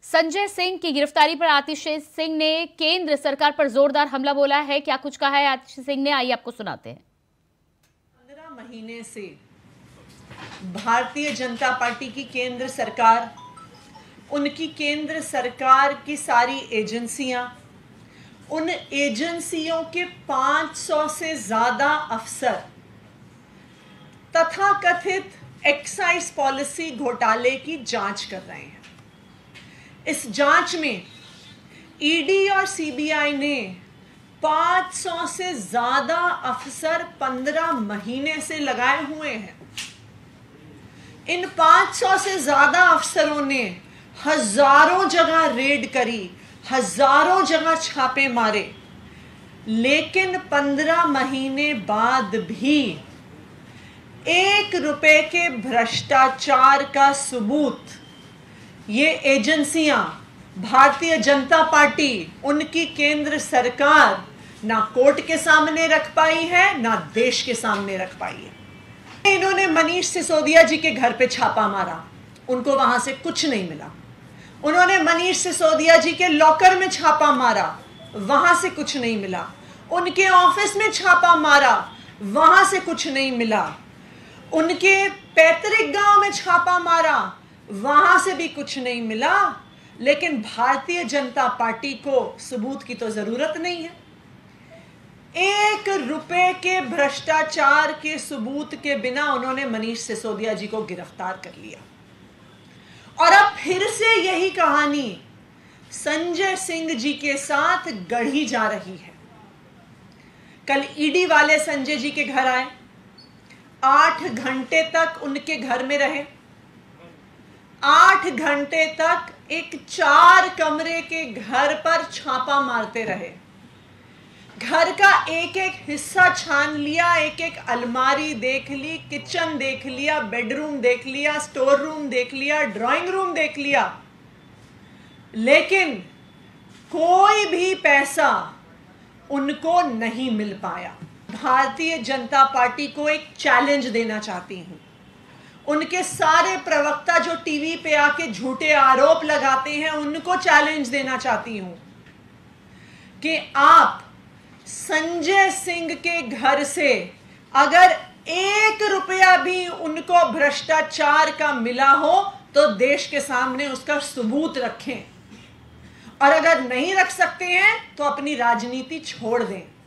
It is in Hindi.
संजय सिंह की गिरफ्तारी पर आतिश सिंह ने केंद्र सरकार पर जोरदार हमला बोला है। क्या कुछ कहा है आतिश सिंह ने, आइए आपको सुनाते हैं। 15 महीने से भारतीय जनता पार्टी की केंद्र सरकार, उनकी केंद्र सरकार की सारी एजेंसियां, उन एजेंसियों के 500 से ज्यादा अफसर तथाकथित एक्साइज पॉलिसी घोटाले की जांच कर रहे हैं। इस जांच में ईडी और सीबीआई ने 500 से ज्यादा अफसर 15 महीने से लगाए हुए हैं। इन 500 से ज्यादा अफसरों ने हजारों जगह रेड करी, हजारों जगह छापे मारे, लेकिन 15 महीने बाद भी 1 रुपए के भ्रष्टाचार का सबूत ये एजेंसियां, भारतीय जनता पार्टी, उनकी केंद्र सरकार ना कोर्ट के सामने रख पाई है, ना देश के सामने रख पाई है। इन्होंने मनीष सिसोदिया जी के घर पे छापा मारा, उनको वहां से कुछ नहीं मिला। उन्होंने मनीष सिसोदिया जी के लॉकर में छापा मारा, वहां से कुछ नहीं मिला। उनके ऑफिस में छापा मारा, वहां से कुछ नहीं मिला। उनके पैतृक गांव में छापा मारा, वहां से भी कुछ नहीं मिला। लेकिन भारतीय जनता पार्टी को सबूत की तो जरूरत नहीं है। 1 रुपए के भ्रष्टाचार के सबूत के बिना उन्होंने मनीष सिसोदिया जी को गिरफ्तार कर लिया। और अब फिर से यही कहानी संजय सिंह जी के साथ गढ़ी जा रही है। कल ईडी वाले संजय जी के घर आए, 8 घंटे तक उनके घर में रहे। 8 घंटे तक एक 4 कमरे के घर पर छापा मारते रहे। घर का एक एक हिस्सा छान लिया, एक एक अलमारी देख ली, किचन देख लिया, बेडरूम देख लिया, स्टोर रूम देख लिया, ड्राइंग रूम देख लिया, लेकिन कोई भी पैसा उनको नहीं मिल पाया। भारतीय जनता पार्टी को एक चैलेंज देना चाहती हूं। उनके सारे प्रवक्ता जो टीवी पे आके झूठे आरोप लगाते हैं, उनको चैलेंज देना चाहती हूं कि आप संजय सिंह के घर से अगर 1 रुपया भी उनको भ्रष्टाचार का मिला हो तो देश के सामने उसका सबूत रखें, और अगर नहीं रख सकते हैं तो अपनी राजनीति छोड़ दें।